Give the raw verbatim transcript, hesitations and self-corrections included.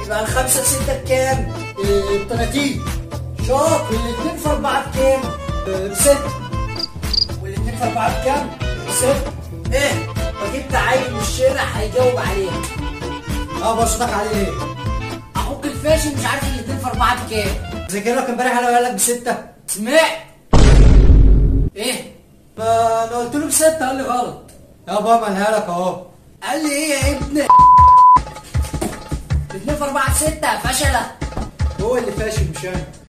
يبقى الخمسة في ستة بكام؟ ب تلاتين. شاطر. الاتنين في أربعة بكام؟ بستة. والاتنين في أربعة بكام؟ بستة. إيه؟ وجبت عيل من الشارع هيجاوب عليها. أه بصدق عليه إيه؟ أخوك الفاشل مش عارف الاتنين في أربعة بكام؟ ذاكر لك امبارح أنا قال لك بستة. سمعت؟ إيه؟ ما أنا قلت له بستة قال لي غلط. يابا مالها لك أهو. قال لي إيه يا ابني؟ اتنين في أربعة بستة فشلة. هو اللي فاشل مش أنا.